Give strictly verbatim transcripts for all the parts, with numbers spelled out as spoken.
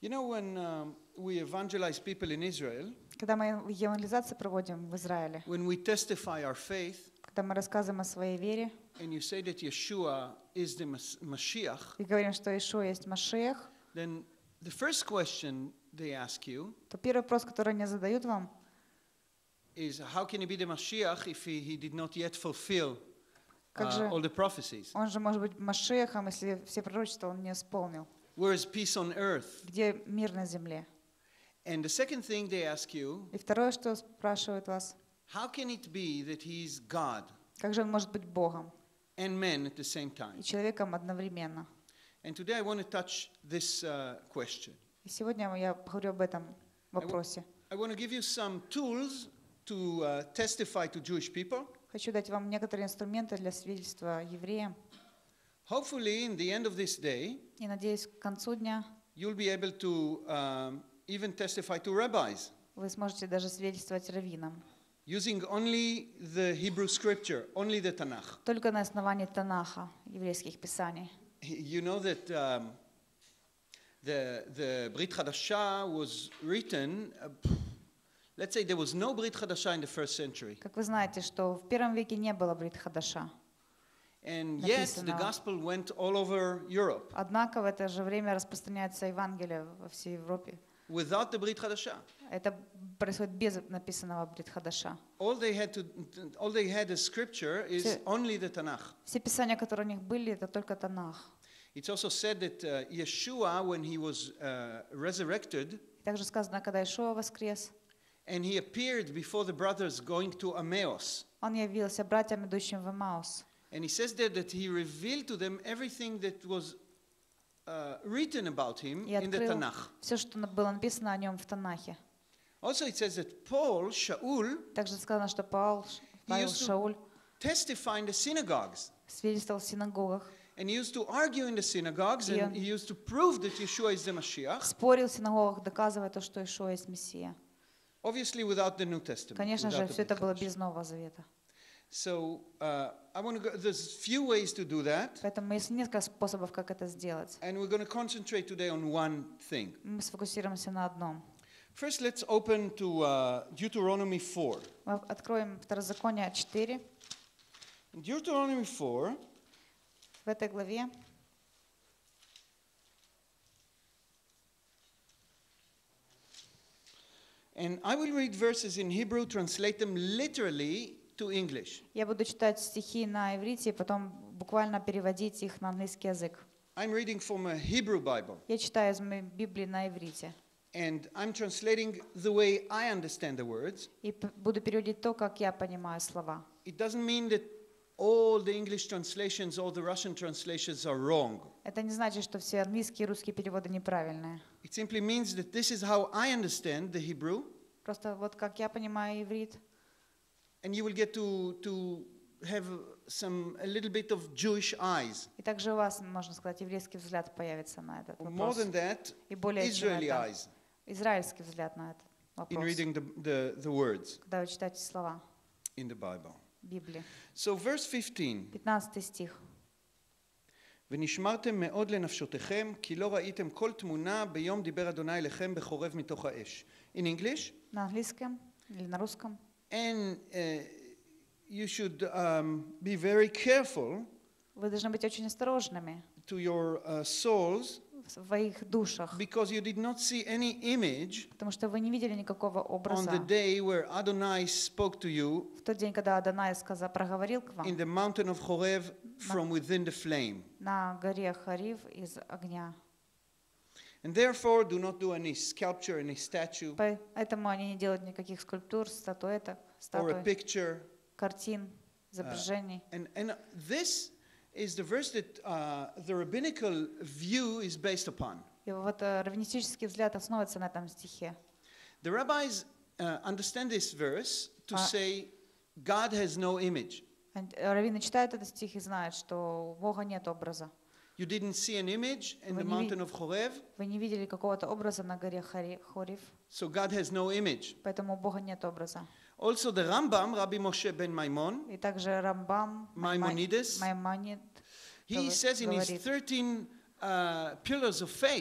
You know, when um, we evangelize people in Israel, Когда мы евангелизацию проводим в Израиле, when we testify our faith, когда мы рассказываем о своей вере and you say that Yeshua is the Mas- Mashiach, и говорим, что Ишуа есть Машиах, then the first question they ask you то первый вопрос, который они задают вам, is, how can he be the Mashiach if he, he did not yet fulfill Как uh, же- all the prophecies? он же может быть Машиахом, если все пророчества он не исполнил. Where is peace on earth? Где мир на земле? And the second thing they ask you, И второе, что спрашивают вас, how can it be that he is God как же он может быть Богом and man at the same и time? человеком одновременно? And today I want to touch this uh, question. И сегодня я поговорю об этом вопросе. I want to give you some tools to uh, testify to Jewish people. Хочу дать вам некоторые инструменты для свидетельства евреям. Hopefully, in the end of this day, И надеюсь, к концу дня you'll be able to um, even testify to rabbis вы сможете даже свидетельствовать раввинам. using only the Hebrew scripture, only the Tanakh. Только на основании Танаха, еврейских писаний. You know that um, the, the Brit Hadashah was written, uh, let's say there was no Brit Hadashah in the first century. Как вы знаете, что в первом веке не было Брит Хадаша. And yet the Написано. gospel went all over Europe Однако в это же время распространяется Евангелие во всей Европе. without the Brit Hadashah. Это происходит без написанного Брит Хадаша. All they had to, all they had as scripture is Все- only the Tanakh. Все писания, которые у них были, это только Танах. It's also said that uh, Yeshua, when he was uh, resurrected, И также сказано, когда Ишуа воскрес, and he appeared before the brothers going to Emmaus, он явился братьям, идущим в Эмаус. and he says there that he revealed to them everything that was uh, written about him И in the открыл Tanakh. все, что было написано о нем в Танахе. Also, it says that Paul, Shaul, Также сказано, что Павел, Павел used to- Шауль testify in the synagogues. свидетельствовал в синагогах, And he used to argue in the synagogues, И and он- he used to prove that Yeshua is the Mashiach, спорил в синагогах, доказывая то, что Ишуа есть Мессия. obviously without the New Testament. Конечно же, without the все это Brit было Hadash. без Нового Завета. So uh, I want to go, there's few ways to do that, Поэтому есть несколько способов, как это сделать. and we're going to concentrate today on one thing. Мы сфокусируемся на одном. First, let's open to uh, Deuteronomy four. Мы откроем Второзаконие четыре. In Deuteronomy four, В этой главе and I will read verses in Hebrew, translate them literally to English. я буду читать стихи на иврите и потом буквально переводить их на английский язык. I'm reading from a Hebrew Bible, Я читаю из моей Библии на иврите. and I'm translating the way I understand the words. И п- буду переводить то, как я понимаю слова. It doesn't mean that all the English translations, all the Russian translations are wrong. Это не значит, что все английские и русские переводы неправильные. It simply means that this is how I understand the Hebrew, Просто вот как я понимаю иврит, and you will get to, to have some, a little bit of Jewish eyes. и также у вас, можно сказать, еврейский взгляд появится на этот Or more вопрос. than that, И более чем Israeli это, eyes израильский взгляд на этот in вопрос, reading the, the, the words когда вы читаете слова in the Bible. Библии. So verse fifteen, пятнадцатый стих. ונשמרתם מאוד לנפשותיכם, כי לא ראיתם כל תמונה ביום דיבר אדוני אליכם בחורב מתוך האש. In English, На английском или на русском. and uh, you should um, be very careful Вы должны быть очень осторожными to your uh, souls, в своих душах, because you did not see any image потому что вы не видели никакого on the образа day where Adonai spoke to you в тот день, когда Адонай сказал, проговорил к вам in the mountain of Horeb from within the flame. на горе Харив из огня. And therefore, do not do any sculpture, any statue, Поэтому они не делают никаких скульптур, статуэток, or a статуй, picture. картин, изображений. And, and this is the verse that uh, the rabbinical view is based upon. И вот э, раввинистический взгляд основывается на этом стихе. The rabbis uh, understand this verse to А- say God has no image. Раввины читают этот стих и знают, что у Бога нет образа. You didn't see an image in Вы the не ви- mountain of Horeb, Вы не видели какого-то образа на горе Хари- Хорив, so God has no image. поэтому у Бога нет образа. Also, the Rambam, Rabbi Moshe ben Maimon, И также Рамбам, Maimonides, Маймонид, he says in his говорит, thirteen uh, pillars of faith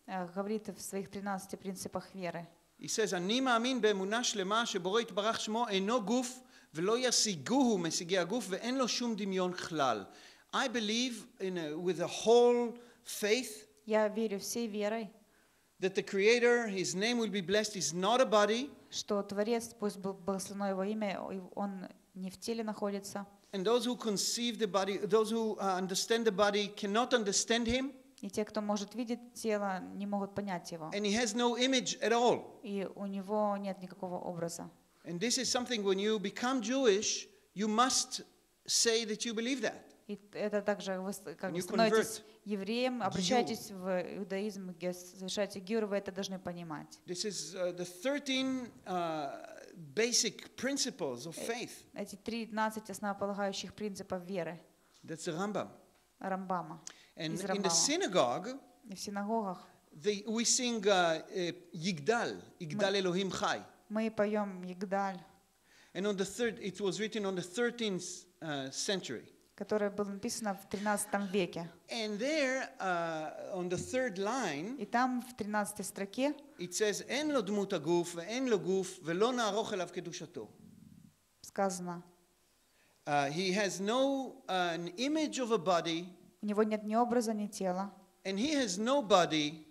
э, говорит в своих тринадцати принципах веры. He says, אני מאמין באמונה שלמה שבורא יתברך שמו אינו גוף ולא ישיגוהו משיגי הגוף ואין לו שום דמיון כלל. I believe in a, with a whole faith Я верю всей верой, that the Creator, His name will be blessed, is not a body, что Творец, пусть был благословено Его имя, и Он не в теле находится. and those who conceive the body, those who uh, understand the body cannot understand Him, И те, кто может видеть тело, не могут понять Его. and He has no image at all. И у Него нет никакого образа. And this is something when you become Jewish, you must say that you believe that. И это также вы с- как When бы you становитесь convert, евреем, обращаетесь в иудаизм, где совершаете гиур, вы это должны понимать. This is uh, the thirteen uh, basic principles of faith. Эти тринадцать основополагающих принципов веры That's the Rambam. Рамбама. And Из in the Рамбама. synagogue, И в синагогах they, we sing uh, uh, Yigdal, Yigdal Elohim Chai. мы поем Егдаль, And on the third, it was written on the thirteenth uh, century. которое было написано в тринадцатом веке. And there, uh, on the third line, И там в тринадцатой строке it says, אין לו דמות הגוף ואין לו גוף ולא נערוך אליו קדושתו. сказано, Uh, he has no uh, an image of a body, у него нет ни образа, ни тела, and he has no body,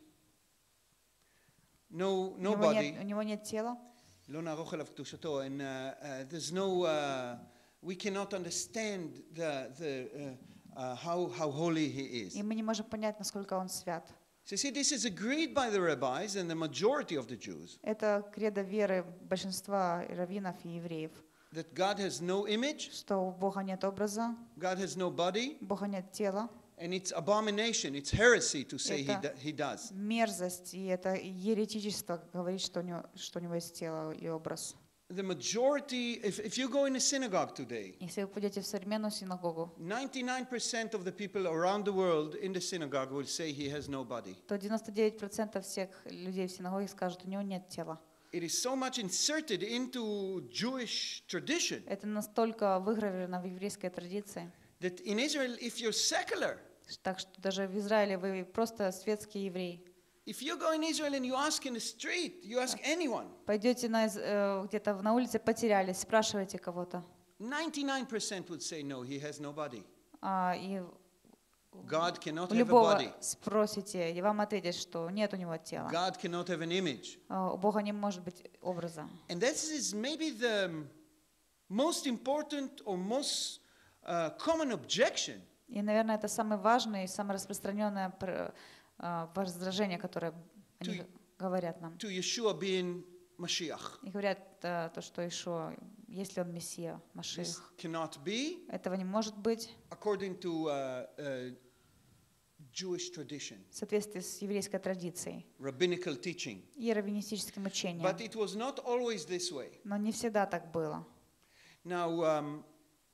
no, у no него body. нет, у него нет тела, לא נערוך אליו קדושתו, and uh, uh, there's no, uh, we cannot understand the, the, uh, uh, how, how holy he is. и мы не можем понять, насколько он свят. So see, this is agreed by the rabbis and the majority of the Jews, Это кредо веры большинства раввинов и евреев, that God has no image, что у Бога нет образа, God has no body, у Бога нет тела, and it's abomination, it's heresy to say he, Это- do- he does. мерзость, и это еретичество говорить, что у него, что у него есть тело и образ. The majority, if, if you go in a synagogue today, Если вы пойдете в современную синагогу, ninety-nine percent of the people around the world in the synagogue will say he has no body. то девяносто девять процентов всех людей в синагоге скажут, у него нет тела. It is so much inserted into Jewish tradition Это настолько выгравировано в еврейской традиции, that in Israel, if you're secular, так что даже в Израиле вы просто светский еврей. if you go in Israel and you ask in the street, you ask anyone, Пойдете на, из- э, где-то на улице, потерялись, спрашиваете кого-то, ninety-nine percent would say no, he has no body. а, и God cannot у have a любого body. спросите, и вам ответят, что нет у него тела. God cannot have an image. А, У Бога не может быть образа. And this is maybe the most important or most uh, common objection И, наверное, это самое важное и самое распространенное пр- а, возражение, которое они To- говорят нам. to Yeshua being Mashiach. И говорят а, то, что Ишуа, если он Мессия, This Машиах, cannot be этого не может быть according to uh, uh, Jewish tradition, в соответствии с еврейской традицией rabbinical teaching. и раввинистическим учением. But it was not always this way. Но не всегда так было. Now, um,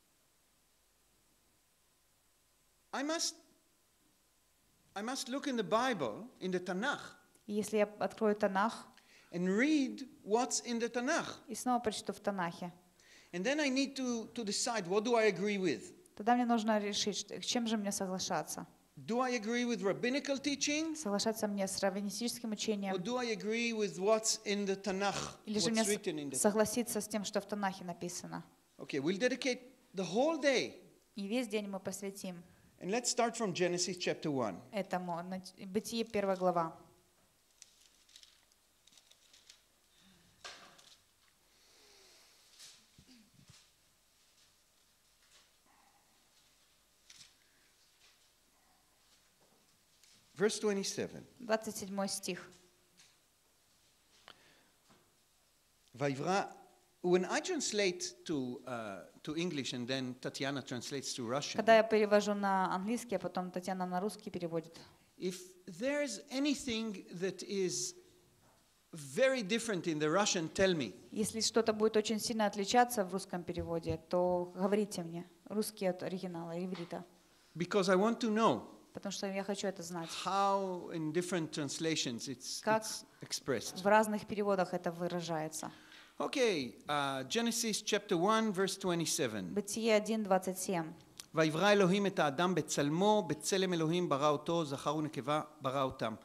I must, I must look in the Bible, in the Tanakh, И если я открою Танах and read what's in the Tanakh. и снова прочту в Танахе, And then I need to, to decide, what do I agree with? тогда мне нужно решить, что- с чем же мне соглашаться. Do I agree with rabbinical teaching? Соглашаться мне с раввинистическим Or учением, do I agree with what's in the Tanakh, или же what's мне written in the Tanakh? согласиться с тем, что в Танахе написано. Okay, we'll dedicate the whole day. И весь день мы посвятим And let's start from Genesis chapter one. этому. Нач- Бытие, первая глава. Verse twenty-seven. двадцать седьмой стих. Vayivra, when I translate to, uh, to English and then Tatiana translates to Russian, Когда я перевожу на английский, а потом Татьяна на русский переводит. if there's anything that is very different in the Russian, tell me. Если что-то будет очень сильно отличаться в русском переводе, то говорите мне. Русский от оригинала, иврита. Because I want to know Потому что я хочу это знать. how in different translations it's, Как it's expressed. В разных переводах это выражается. Okay, uh, Genesis chapter one, verse twenty-seven. Бытие один, двадцать семь. ויברא אלוהים את האדם בצלמו, בצלם אלוהים ברא אותו, זכר ונקבה ברא אותם.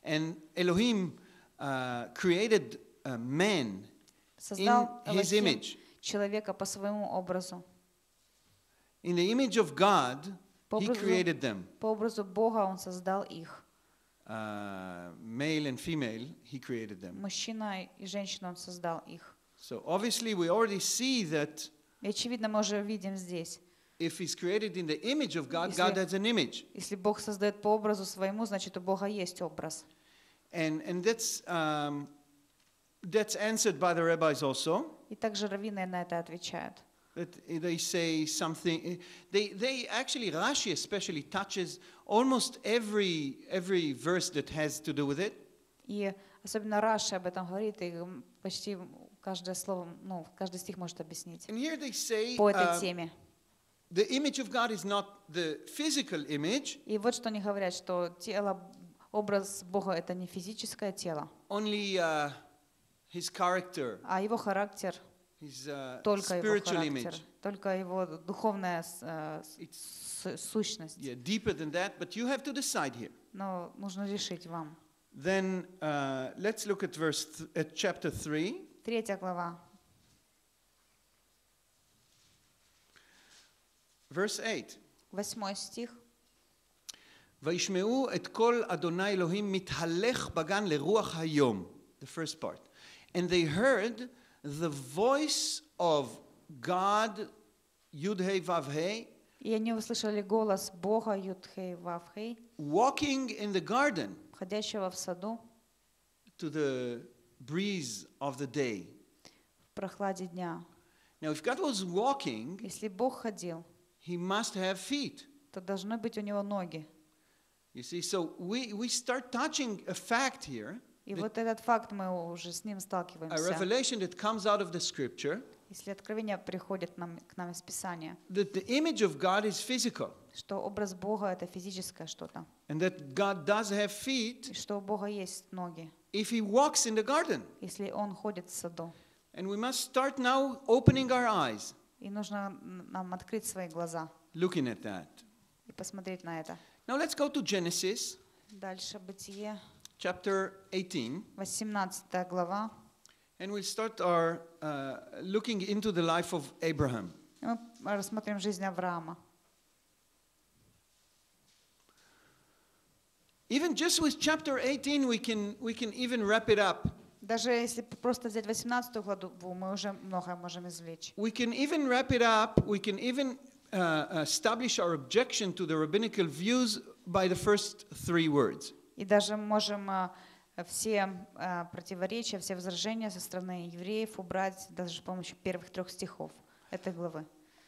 And Elohim uh, created uh, man in Создал his Элохим image. человека по своему образу. In the image of God, По he образу, created them. по образу Бога Он создал их. Uh, male and female, he created them. Мужчина и женщина Он создал их. So obviously we already see that И очевидно, мы уже видим здесь, if he's created in the image of God, Если- God has an image. если Бог создает по образу своему, значит, у Бога есть образ. And, and that's, um, that's answered by the rabbis also. И также раввины на это отвечают. That they say something. They, they actually, Rashi especially touches almost every, every verse that has to do with it. И особенно Раши об этом говорит, и м, почти каждое слово, ну, каждый стих может объяснить And here they say по этой uh, теме. the image of God is not the physical image, И вот что они говорят, что тело, образ Бога — это не физическое тело, only uh, his character, а его характер, his uh, только его spiritual характер, image. только его духовная с- э, с- It's с- сущность. yeah, deeper than that, but you have to decide here. Но нужно решить вам. Then uh, let's look at verse th- at chapter three, Третья глава, verse eight. восьмой стих. וישמעו את קול אדוני אלוהים מתהלך בגן לרוח היום, the first part. And they heard the voice of God, Yud Hey Vav Hey, И они услышали голос Бога Юдхей Вавхей, walking in the garden входящего в саду to the breeze of the day. в прохладе дня. Now, if God was walking, Если Бог ходил, he must have feet. то должны быть у него ноги. You see, so we, we start touching a fact here, И вот этот факт мы уже с ним a сталкиваемся. revelation that comes out of the scripture, Если откровение приходит нам, к нам из Писания, that the image of God is physical, что образ Бога — это физическое что-то, and that God does have feet и что у Бога есть ноги, if he walks in the garden. если Он ходит в саду. And we must start now opening our eyes, И нужно м, нам открыть свои глаза looking at that. и посмотреть на это. Now let's go to Genesis Дальше Бытие, chapter eighteen, восемнадцатая глава. and we'll start our uh, looking into the life of Abraham. И мы рассмотрим жизнь Авраама. Even just with chapter eighteen, we can we can even wrap it up. Даже если просто взять восемнадцатую главу, мы уже многое можем извлечь. We can even wrap it up. We can even uh, establish our objection to the rabbinical views by the first three words. И даже можем э, все э, противоречия, все возражения со стороны евреев убрать даже с помощью первых трех стихов этой главы.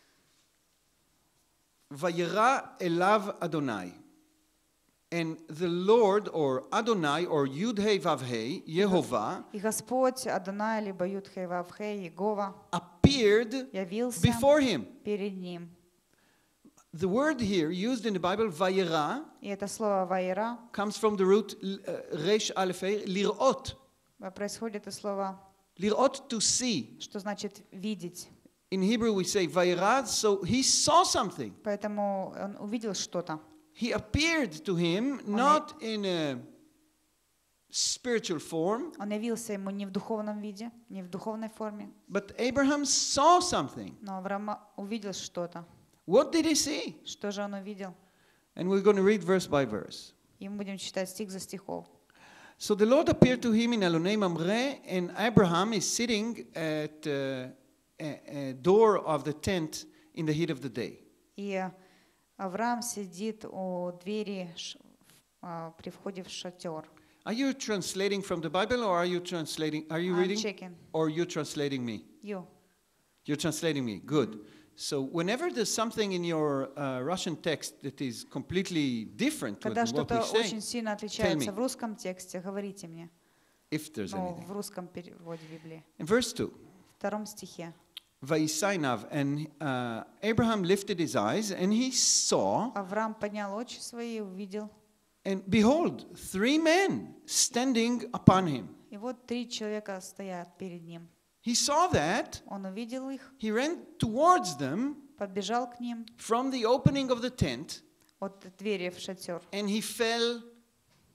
Vayera elav Adonai. And the Lord, or Adonai, or Yud Hey Vav Hey, Yehovah, И Господь, Адонай, либо Юдхей Вавхей, Иегова, appeared явился before him. перед ним. The word here used in the Bible, Vayera, И это слово «ваера» comes from the root uh, Resh Aleph Hey, lirot. происходит из слова, Lirot, to see. что значит «видеть». In Hebrew we say Vayera, so he saw something. Поэтому он увидел что-то. He appeared to him not in a spiritual form, Он явился ему не в духовном виде, не в духовной форме, but Abraham saw something. но Авраам увидел что-то. What did he see? Что же он увидел? And we're going to read verse by verse. И мы будем читать стих за стихом. So the Lord appeared to him in Alonei Mamre, and Abraham is sitting at uh, a, a door of the tent in the heat of the day. И Авраам сидит у двери ш- а, при входе в шатер. Are you translating from the Bible, or are you translating? Are you I'm reading, checking. or you translating me? You. You're translating me. Good. So whenever there's something in your uh, Russian text that is completely different to Когда what что-то we say, очень сильно отличается в русском тексте, говорите мне. if there's Ну, anything. в русском переводе Библии. In verse two, В втором стихе. Vayisainav, and uh, Abraham lifted his eyes, and he saw, Авраам поднял очи свои и увидел. and behold, three men standing upon him. И вот три человека стоят перед ним. He saw that, Он увидел их, he ran towards them подбежал к ним from the opening of the tent, от двери в шатер. and he fell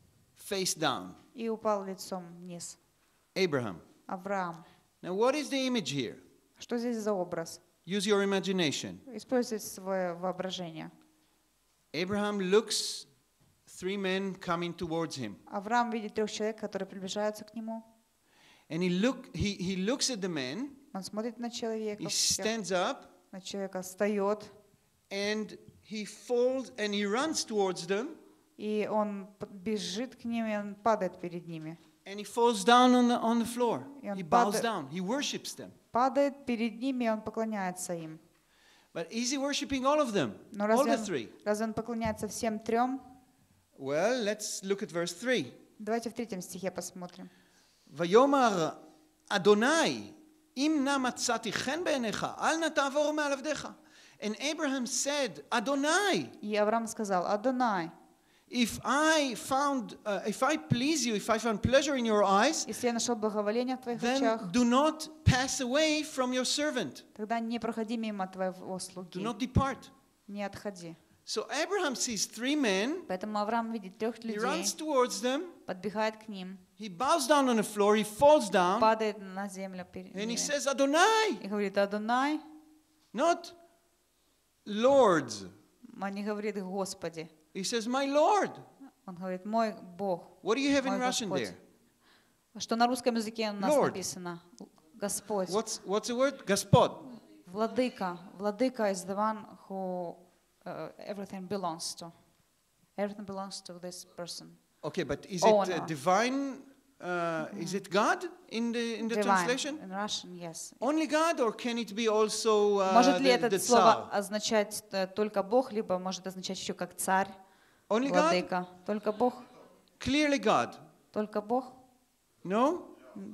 face down. и упал лицом вниз. Abraham. Авраам. Now, what is the image here? Что здесь за образ? Use your imagination. Используйте свое воображение. Abraham looks three men coming towards him. Авраам видит трех человек, которые приближаются к нему. And he look he, he looks at the men, Он смотрит на человека, he всех, stands up, на человека, встает, and he falls and he runs towards them, и он п- бежит к ним, и он падает перед ними. and he falls down on the on the floor. И он He bows падает- down. He worships them. Падает перед ними, и он поклоняется им. But is he worshiping all of them? Но All разве the он, three? разве он поклоняется всем трем? Well, let's look at verse three. Давайте в третьем стихе посмотрим. ויאמר אדוני, אם נא מצאתי חן בעיניך, אל נא תעבור מעל עבדיך. And Abraham said, Adonai, И Авраам сказал: Адонай, if I found, uh, if I please you, if I found pleasure in your eyes, если я нашел благоволение в твоих then очах, do not pass away from your servant. тогда не проходи мимо твоего Do слуги, not depart. не отходи. So Abraham sees three men, Поэтому Авраам видит трех he людей, runs towards them, подбегает к ним, he bows down on the floor, he falls down, падает на землю перед and he ними says, Adonai, и говорит: Адонай, not Lord. он не говорит Господи, He says, my Lord. он говорит: мой Бог, What do you have in мой Russian Господь. there? Что на русском языке у нас Lord. написано Господь, What's, what's the word? Gospod. Владыка. Владыка is the one who uh, everything belongs to. Everything belongs to this person. Okay, but is Oh, it uh, no. divine? Uh, is it God in the in the Divine. translation? In Russian, yes. Only God, or can it be also uh, Может ли the, это the слово Tsar? означать э, только Бог, либо может означать еще как царь, Only God? владыка? Только Бог? Clearly God. Только Бог? No,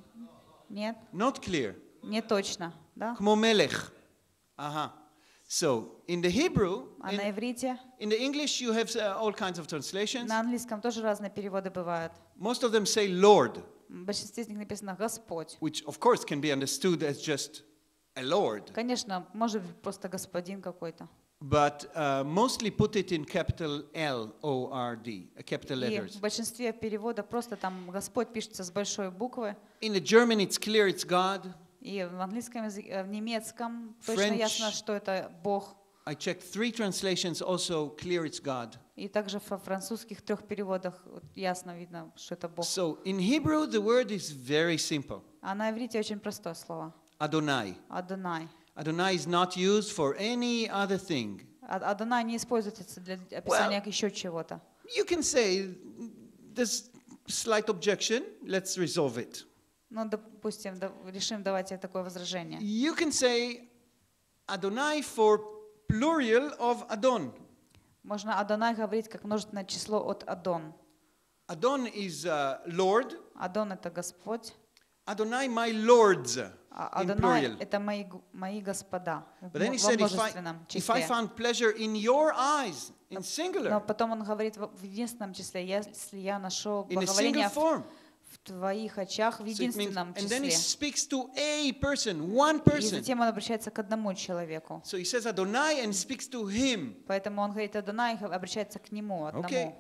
Нет? not clear. Не точно, да? כמו מלך. Uh-huh. So in the Hebrew, А на in, иврите, in the English, you have uh, all kinds of translations. на английском тоже разные переводы бывают. Most of them say Lord, В большинстве из них написано Господь. which of course can be understood as just a Lord, Конечно, может быть просто господин какой-то. but uh, mostly put it in capital L O R D, uh, capital И letters. в большинстве перевода просто там Господь пишется с большой буквы. In the German, it's clear it's God. И в английском языке, в немецком точно French. ясно, что это Бог. I checked three translations, also clear it's God. И также во французских трех переводах вот ясно видно, что это Бог. So in Hebrew, the word is very simple. А на иврите очень простое слово. Adonai. Адонай. Adonai is not used for any other thing. А- Адонай не используется для описания еще чего-то. You can say, there's slight objection, let's resolve it. Ну, допустим, да- решим давайте такое возражение. You can say Adonai for plural of Adon. Можно Адонай говорить как множественное число от Адон. Adon is uh, Lord. Адон — это Господь, Adonai, my lords, а in Адонай plural. — это мои, г- мои господа в But then м- he во said, if I, множественном if I числе. found pleasure in your eyes, in Но singular, потом он говорит в в единственном числе: если я нашел in a single благоволение в, form. в твоих очах в So it means, единственном and then he числе. speaks to a person, one И person. затем он обращается к одному человеку. So he says Adonai and speaks to him. Поэтому он говорит Адонай и обращается к нему, одному. Okay.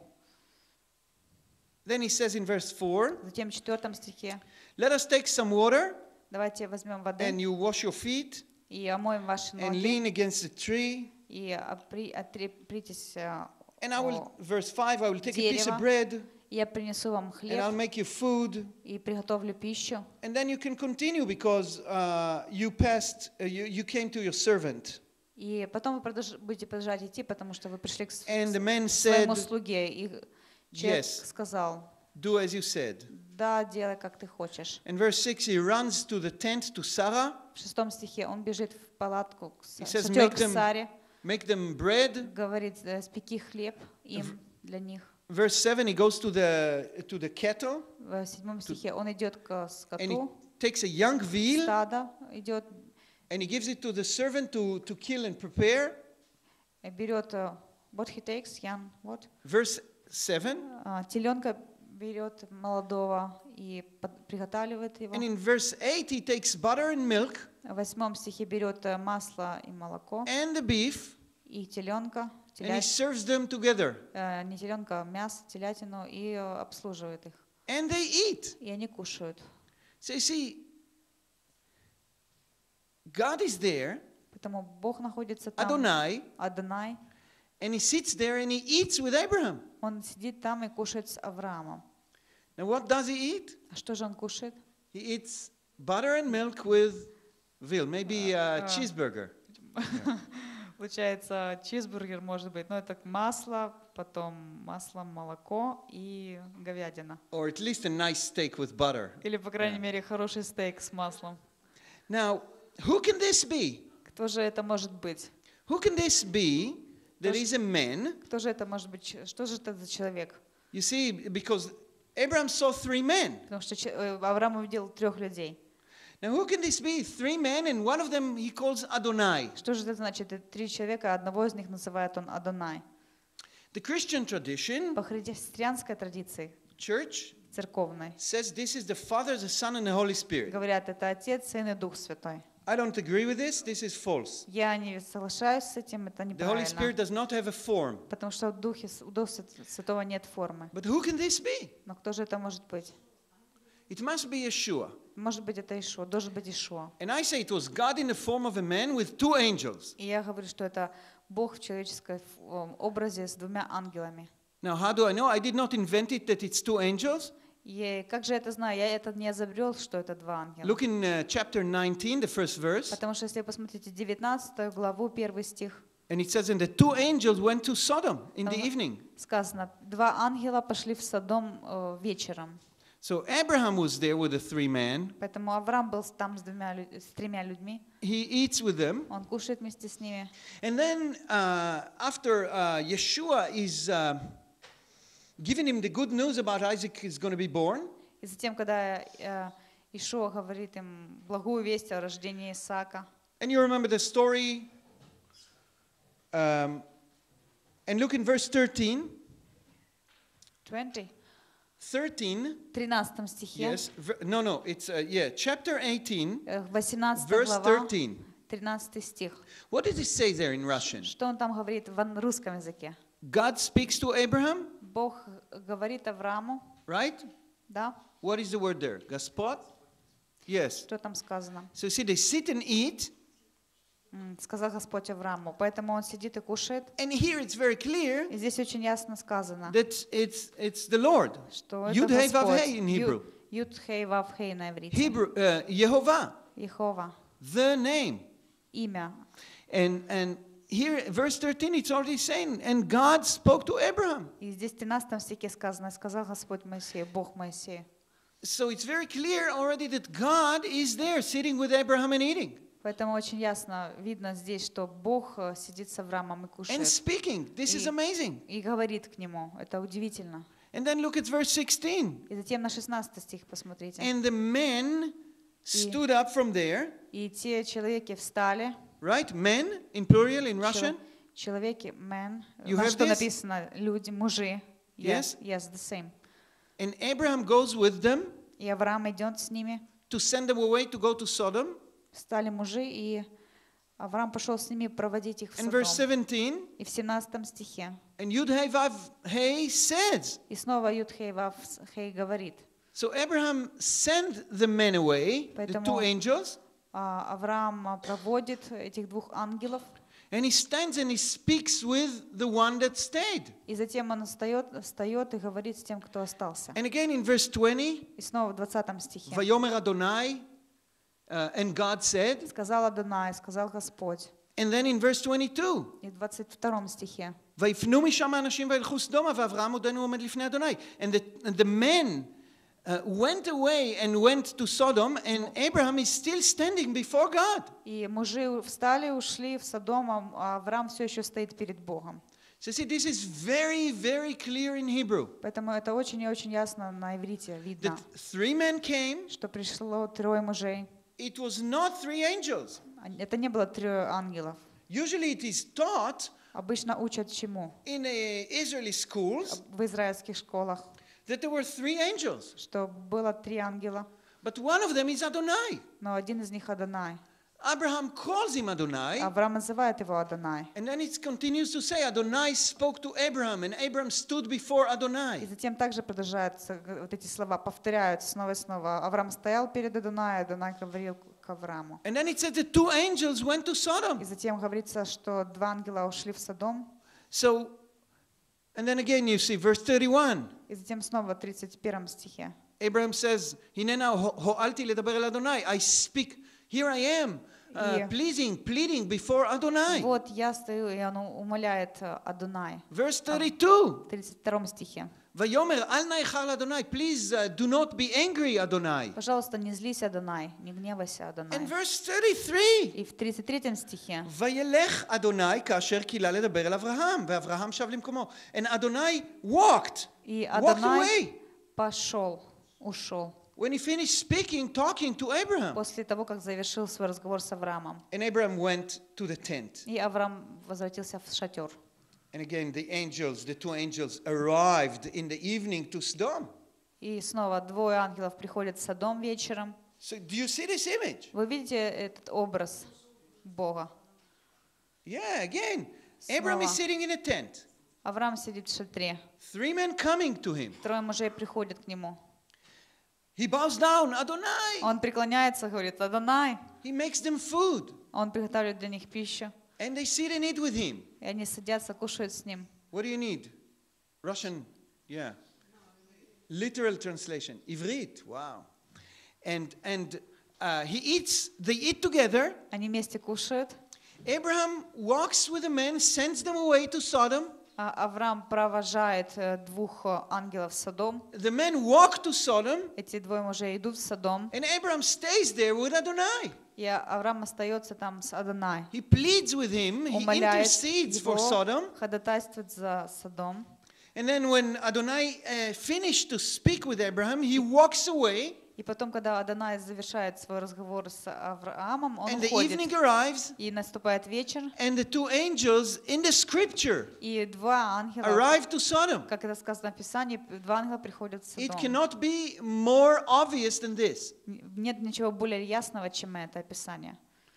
Then he says in verse four, Затем в четвертом стихе: let us take some water давайте возьмем and воды you wash your feet и омоем ваши and ноги, lean against the tree. и опри- отрепритесь. э, And I will, о- verse five, I will take a piece дерево. of bread и я принесу вам and I'll хлеб make you food. и приготовлю пищу. And then you can continue because uh, you passed, uh, you, you came to your servant. И потом вы продолж- будете продолжать идти, потому что вы пришли к с- And the man своему said, слуге. И человек Yes. сказал: do as you said. да, делай, как ты хочешь. In verse six, he runs to the tent to Sarah, В шестом стихе он бежит в палатку, к He Са- says, шатер "Make к them- Саре, make them bread. говорит: э, спеки хлеб им, для них. Verse seven, he goes to the, to the kettle В седьмом стихе он идет к and he скоту, takes a young veal стадо идет, and he gives it to the servant to, to kill and prepare. э, берет э, what he takes, young, what? Verse seven, А, теленка берет молодого и под- приготавливает его. and in verse eight, he takes butter and milk В восьмом стихе берет э, масло и молоко, and the beef и теленка, and he serves them together. не теленка, мясо, телятину и обслуживает их. And they eat. И они кушают. So you see, God is there, Поэтому Бог находится там, Adonai, Адонай, and he sits there and he eats with Abraham. он сидит там и кушает с Авраамом. Now what does he eat? А что же он кушает? He eats butter and milk with veal, maybe a cheeseburger. Получается, чизбургер может быть, но это масло, потом масло, молоко и говядина. Or at least a nice steak with butter. Или, по крайней мере, хороший стейк с маслом. Now, who can this be? Кто же это может быть? Who can this be that is a man? Кто же это может быть? Что же это за человек? You see, because Abraham saw three men. Потому что Авраам увидел трех людей. Now, who can this be? Three men, and one of them he calls Adonai. Что же это значит? Это три человека, одного из них называет он Адонай. The Christian tradition, По христианской традиции, church, церковной, says this is the Father, the Son, and the Holy Spirit. говорят, это Отец, Сын и Дух Святой. I don't agree with this. This is false. Я не соглашаюсь с этим, это The Holy Spirit неправильно. does not have a form. Потому что у Духа, у Духа Святого нет формы. But who can this be? Но кто же это может быть? It must be Yeshua. Может быть, это Ишуа, должен быть Ишуа. And I say it was God in the form of a man with two angels. И я говорю, что это Бог в человеческом образе с двумя ангелами. Now, how do I know? I did not invent it that it's two angels. И как же я это знаю? Я это не изобрел, что это два ангела. Look in uh, chapter nineteen, the first verse. Потому что если вы посмотрите девятнадцатую главу, первый стих, And it says, and the two angels went to Sodom in the Ага. evening. сказано, два ангела пошли в Содом э, вечером. So Abraham was there with the three men. Поэтому Авраам был там с, двумя, лю- с тремя людьми. He eats with them. Он кушает вместе с ними. And then uh, after uh, Yeshua is uh, giving him the good news about Isaac is going to be born, И затем, когда э, Ишуа говорит им благую весть о рождении Исаака, and you remember the story, um, and look in verse thirteen. двадцать, thirteen, тринадцатом стихе, yes, ver- no, no, it's, uh, yeah, chapter eighteen, э, восемнадцатая verse глава, thirteen. тринадцатый стих. What does it say there in Russian? Что он там говорит в ан- русском языке? God speaks to Abraham, Бог говорит Аврааму, right? да? What is the word there? Gospod? Yes. Что там сказано? So you see, they sit and eat, М, Сказал Господь Аврааму. Поэтому он сидит и кушает. and here it's very clear И здесь очень ясно сказано, that it's it's the Lord. что это Yud Hei Vav Господь. Hei in Hebrew. Ю- Юд Хей Вав Хей на иврите. Hebrew, uh, Yehovah, Иехова. the name. Имя. And and here, verse thirteen, it's already saying, and God spoke to Abraham. И здесь в тринадцатом стихе сказано, сказал Господь Моисею, Бог Моисею. So it's very clear already that God is there sitting with Abraham and eating Поэтому очень ясно видно здесь, что Бог э, сидит с Авраамом и and кушает. speaking. This is И- amazing. И говорит к нему. Это удивительно. And then look at verse sixteen. И затем на шестнадцатый стих посмотрите. And the men stood up from there, И те человеки встали. right? Men in plural in Russian. Чело- Человеки, men. You На have что this? написано? Люди, мужи. Yes? Yes, the same. And Abraham goes with them И Авраам идет с ними. to send them away to go to Sodom. Встали мужи, и Авраам пошел с ними проводить их в And verse Содом. seventeen, И в семнадцатом стихе. and Yud Hey Vav Hey says, И снова Юд Хей Вав Хей говорит. so Abraham sent the men away, the Поэтому- two angels, А, Авраам а, проводит этих двух ангелов, and he stands and he speaks with the one that stayed. и затем он встает, встает и говорит с тем, кто остался. And again in verse twenty, И снова в двадцатом стихе. Vayomer Adonai, uh, and God said, Сказал Адонай, сказал Господь. and then in verse twenty-two, И в двадцать втором стихе. ויפנו משם האנשים וילכו סדומה ואברהם עודנו עומד לפני אדוני. And the, and the men uh, went away and went to Sodom, and Abraham is still standing before God. И мужи встали, ушли в Содом, а Авраам все еще стоит перед Богом. So see, this is very, very clear in Hebrew. Поэтому это очень и очень ясно на иврите видно, That three men came, что пришло трое мужей. it was not three angels. Это не было трое ангелов. Usually it is taught Обычно учат чему? in uh, Israeli schools В израильских школах, that there were three angels, что было три ангела, but one of them is Adonai. но один из них Адонай. Abraham calls him Adonai. Авраам называет его Адонай. And then it continues to say, Adonai spoke to Abraham, and Abraham stood before И Adonai. затем также продолжаются г- вот эти слова, повторяются снова и снова. Авраам стоял перед Адонай, Адонай говорил к Аврааму. And then it said the two angels went to И Sodom. затем говорится, что два ангела ушли в Содом. So, and then again you see verse thirty-one. И затем снова в тридцать первом стихе. Abraham says, "Hinena ho'alti ledaber el Adonai. I speak. Here I am, uh, Yeah. pleasing, pleading before Adonai." Вот я стою, и он умоляет э, Адонай. Verse thirty-two. В тридцать втором стихе. Vayomer al na'echal Adonai. Please uh, do not be angry, Adonai. Пожалуйста, не злись, Адонай, не гневайся, Адонай. And verse thirty-three. И в тридцать третьем стихе. וילך אדוני כאשר קילה לדבר אל אברהם, ואברהם שב למקומו. And Adonai walked, И walked Адонай away. пошел, ушел. When he finished speaking, talking to Abraham. После того, как завершил свой разговор с Авраамом. And Abraham went to the tent. И Авраам возвратился в шатер. And again, the angels, the two angels, arrived in the evening to Sodom. И снова двое ангелов приходят в Содом вечером. So do you see this image? Вы видите этот образ Бога? Yeah, again. Abraham is Снова. sitting in a tent. Авраам сидит в шатре. Three men coming to him. Трое мужей приходят к нему. He bows down, Adonai. Он преклоняется, говорит, Адонай. He makes them food. Он приготавливает для них пищу. And they sit and eat with him. И они садятся, кушают с ним. What do you need? Russian, yeah. Literal translation. Ivrit, wow. And and uh, he eats, they eat together. Они вместе кушают. Abraham walks with the men, sends them away to Sodom. А Авраам провожает э, двух э, ангелов в Содом. The men walk to Sodom, Эти двое мужей идут в Содом. and Abraham stays there with Adonai. И Авраам остается там с Адонай. He pleads with him, he Умоляет intercedes for его, Sodom. ходатайствует за Содом. And then when Adonai uh, finished to speak with Abraham, he walks away, И потом, когда Адонай завершает свой разговор с Авраамом, он and the уходит. evening arrives, И наступает вечер, and the two angels in the scripture и два ангела, arrive to Sodom. как это сказано в Писании, два ангела приходят в It Содом. cannot be more obvious than this. Нет ничего более ясного, чем это описание.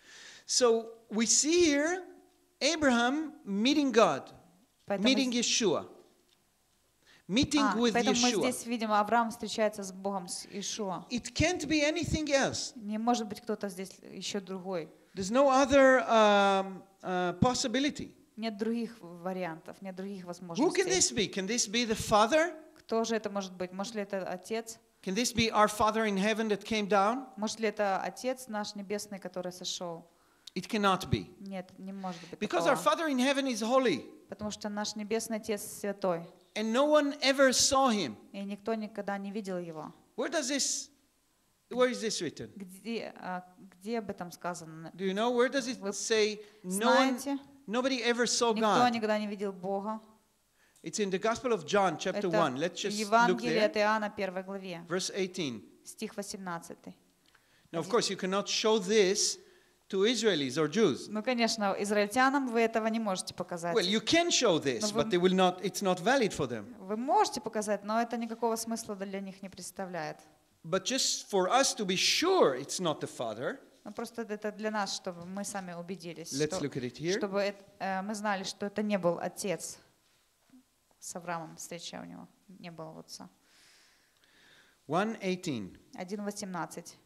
So we see here Abraham meeting God, Поэтому, meeting Yeshua, meeting а, with поэтому мы Yeshua. здесь видим, Авраам встречается с Богом, с Иешуа. It can't be anything else. Не может быть кто-то здесь еще другой. There's no other um, uh, possibility. Нет других вариантов, нет других Who can возможностей. this be? Can this be the Father? Кто же это может быть? Может ли это Отец? Can this be our Father in heaven that came down? Может ли это Отец наш Небесный, который сошел? It cannot be. Нет, не может быть Because our такого. Father in heaven is holy, Потому что наш Небесный Отец святой, and no one ever saw him. и никто никогда не видел его. Where does this, where is this written? Где, а, где об этом сказано? Do you know? Where does it Вы say no one, Знаете, nobody ever saw никто God? никогда не видел Бога. It's in the Gospel of John, chapter Это one. Let's just look Евангелие there. от Иоанна, первой главе, Verse eighteen. стих восемнадцатый. Now, of course, you cannot show this to Israelis or Jews. Ну, конечно, израильтянам вы этого не можете показать. Well, you can show this, Но вы- but they will not, it's not valid for them. Вы можете показать, но это никакого смысла для них не представляет. But just for us to be sure it's not the Father, Ну, просто это для нас, чтобы мы сами убедились, let's что- look at it here. чтобы это- э, мы знали, что это не был Отец с Авраамом, встреча у него, не было отца. one eighteen. один восемнадцать.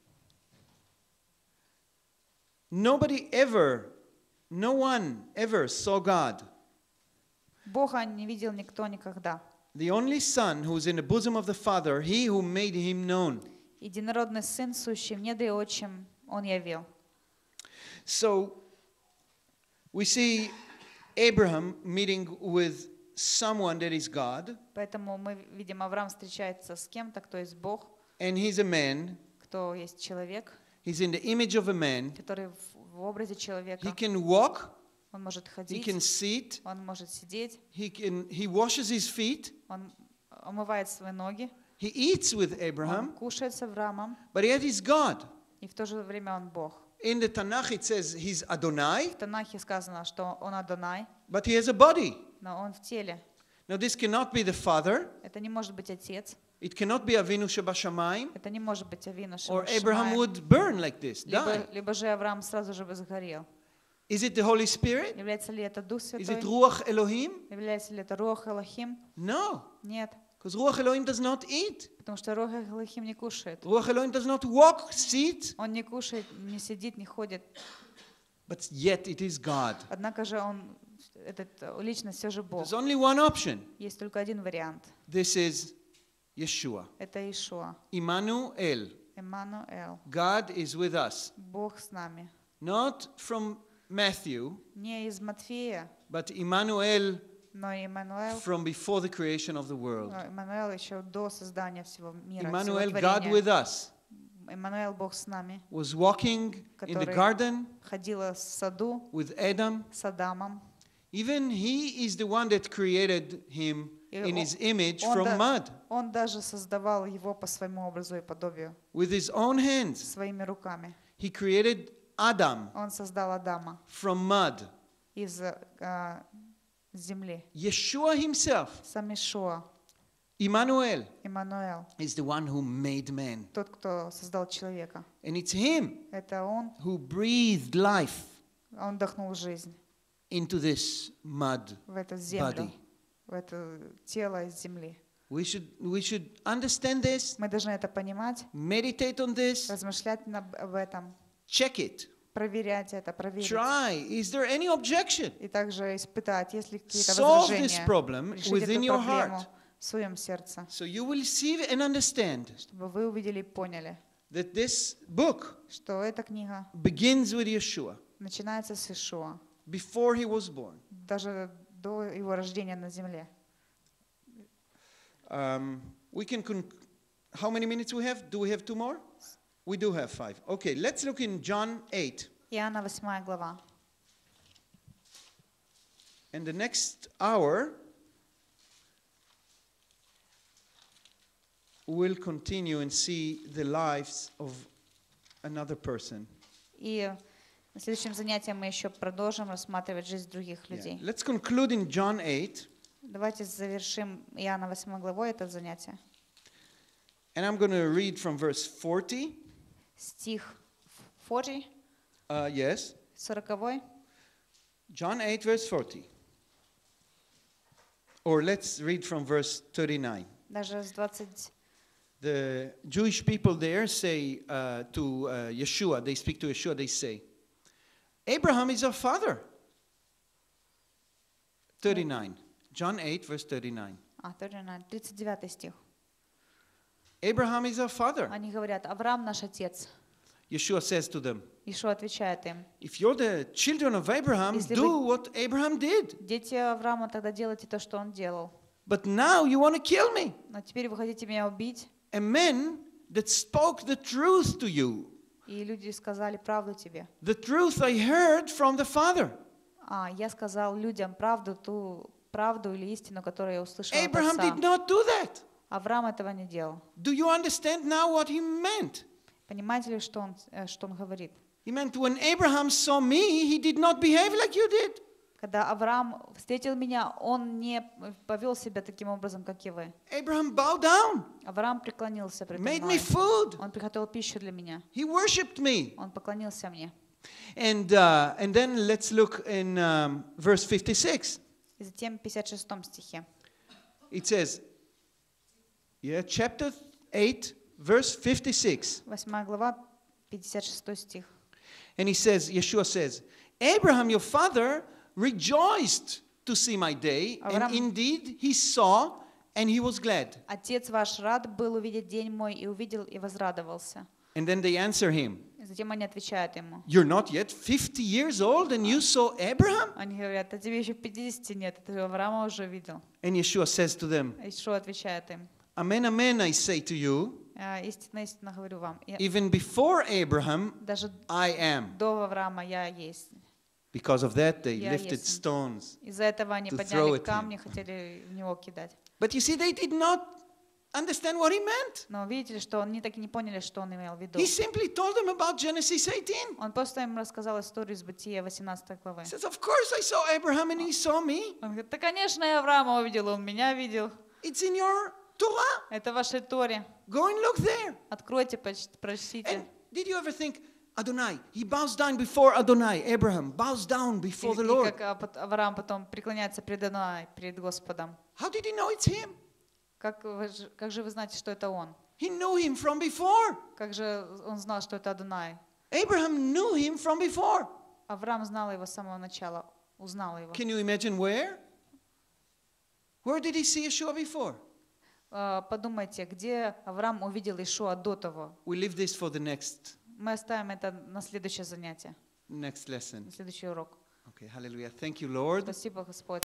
Nobody ever, no one ever saw God. Бога не видел никто никогда. The only Son who is in the bosom of the Father, he who made him known. Единородный Сын, сущий в недре отчим, Он явил. So we see Abraham meeting with someone that is God, Поэтому мы видим, Авраам встречается с кем-то, кто есть Бог, and he's a man. кто есть человек, He's in the image of a man. который в, в образе He человека. can walk, Он может he ходить, can sit, он может сидеть, he can he washes his feet, он омывает свои ноги, he eats with он Abraham, кушает с Авраамом, but yet he's God. и в то же время он Бог. In the Tanakh it says he's Adonai, В Танахе сказано, что он Адонай, but he has a body. но он в теле. Now this cannot be the Father, Это не может быть Отец, It cannot be Avinu Shebashamayim, Это не может быть Авину or Abraham Шамаем. would burn like this, die. Либо, либо же Авраам сразу же бы сгорел. Is it the Holy Spirit? Является ли это Дух Is it Святой? Ruach Elohim? Является ли это Руах Элохим? No, Нет. because Ruach Elohim does not eat. Потому что Руах Элохим не кушает. Ruach Elohim does not walk, sit, Он не кушает, не сидит, не ходит. but yet it is God. Однако же он, этот личность все же Бог. There's only one option. Есть только один вариант. This is Yeshua. Это Иешуа. Immanuel. Эммануэл. God is with us. Бог с нами. Not from Matthew, Не из Матфея, but Immanuel но Эммануэл. from before the creation of the world. Эммануэл еще до создания всего мира, всего Emmanuel, God with творения. us, Эммануэл, Бог с нами, was walking in the который garden ходила в саду with Adam. с Адамом. Even he is the one that created him И in он- his image он from да- mud Он даже создавал его по своему образу и подобию, with his own hands. своими руками. He created Adam Он создал Адама from mud. из а, земли. Yeshua himself, Сам Ишуа, Emmanuel, Эммануэл, is the one who made man. тот, кто создал человека. And it's him Это Он, who breathed life Он вдохнул жизнь into this mud в эту землю, body. в это тело из земли. We should, we should understand this, Мы должны это понимать, meditate on this, размышлять наб- об этом, check it, проверять это, проверить. try. Is there any objection? И также испытать, есть ли какие-то Solve this возражения, problem решить within эту your проблему heart. в своем сердце, So you will see and understand чтобы вы увидели и поняли, that this book что эта книга begins with Yeshua начинается с Ишуа, before he was born. даже до его рождения на земле. Um, we can. Con- How many minutes we have? Do we have two more? We do have five. Okay, let's look in John eight. Иоанна восьмая глава. And the next hour, we'll continue and see the lives of another person. И на следующем занятии мы еще продолжим рассматривать жизнь других Yeah. людей. Let's conclude in John eight, Давайте завершим Иоанна восьмой главой это занятие. and I'm going to read from verse forty. Стих сорок, Uh, yes, сороковой. John eight, verse forty. Or let's read from verse thirty-nine. Даже с двадцать. The Jewish people there say uh, to uh, Yeshua, they speak to Yeshua, they say, Abraham is our father. thirty-nine. John eight, verse thirty-nine. А, тридцать девятый стих. Abraham is our father. Они говорят: Авраам наш отец. Yeshua says to them, Ишуа отвечает им: if you're the children of Abraham, Если do вы- what Abraham did. дети Авраама, тогда делайте то, что он делал. But now you want to kill me, Но теперь вы хотите меня убить. a man that spoke the truth to you. И люди сказали правду тебе. The truth I heard from the Father. А, я сказал людям правду, ту правду или истину, которую я услышал от Abraham отца. did not do that. Авраам этого не делал. Do you understand now what he meant? Понимаете ли, что он, э, что он говорит? He meant when Abraham saw me, he did not behave like you did. Когда Авраам встретил меня, он не повел себя таким образом, как и вы. Abraham bowed down, Авраам преклонился предо made me мной. food. Он приготовил пищу для меня. He worshipped me. Он поклонился мне. And, uh, and then let's look in um, verse fifty-six. И затем в пятьдесят шестом стихе. It says, yeah, chapter eight, verse fifty-six. восьмая глава, пятьдесят шестой стих. And he says, Yeshua says, Abraham, your father, rejoiced to see my day, and Авраам- indeed he saw, and he was glad. Отец ваш рад был увидеть день мой, и увидел, и возрадовался. And then they answer him, И затем они отвечают ему. you're not yet fifty years old, and you saw Abraham? Они говорят: а тебе еще пятидесяти нет, ты Авраама уже видел. And Yeshua says to them, Ишуа отвечает им: Amen, amen, I say to you, «А, истинно, истинно говорю вам, и even before Abraham, даже I am. до Авраама я есть». Because of that, they Я lifted есть. stones. Из-за этого они To throw подняли at him. камни, хотели в него кидать. But you see, they did not understand what he meant. Но видите ли, что они так и не поняли, что он имел в виду. He simply told them about Genesis eighteen. Он просто им рассказал историю из Бытия восемнадцатой главы. He says, of course I saw Abraham and he saw me. Он говорит: да, конечно, я Авраама увидел, он меня видел. It's in your Torah. Это в вашей Торе. Go and look there. Откройте, поч- прочтите. And did you ever think, Adonai, he bows down before Adonai, Abraham bows down И, before the и Lord. как а, пот- Авраам потом преклоняется перед Адонай, перед Господом. How did he know it's him? Как, вы ж- как же вы знаете, что это он? He knew him from before. Как же он знал, что это Адонай? Abraham knew him from before. Авраам знал его с самого начала, узнал его. Can you imagine where? Where did he see Yeshua before? А, Подумайте, где Авраам увидел Ишуа до того? We leave this for the next Мы оставим это на следующее занятие, next lesson. на следующий урок. Okay, hallelujah. Thank you, Lord. Спасибо, Господь.